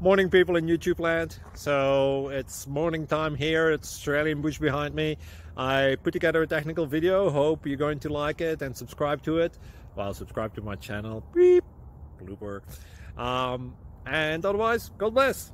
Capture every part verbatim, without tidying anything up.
Morning, people in YouTube land. So it's morning time here. It's Australian bush behind me. I put together a technical video. Hope you're going to like it and subscribe to it. Well, subscribe to my channel. Beep. Blooper. Um, and otherwise, God bless.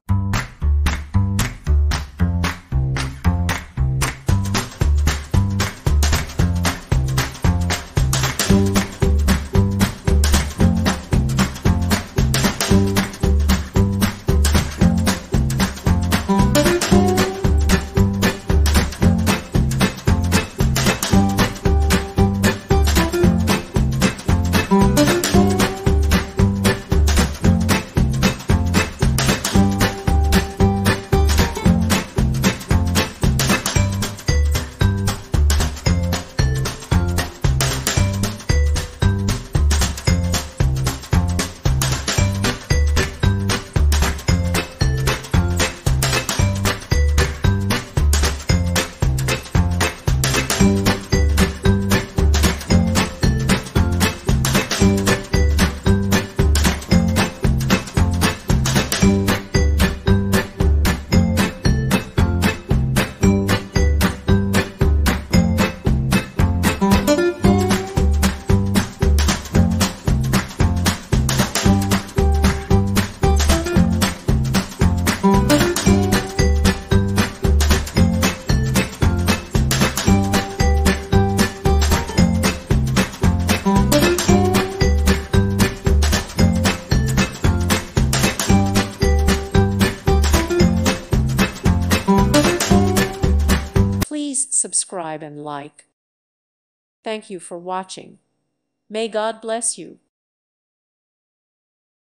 Please subscribe and like. Thank you for watching. May God bless you.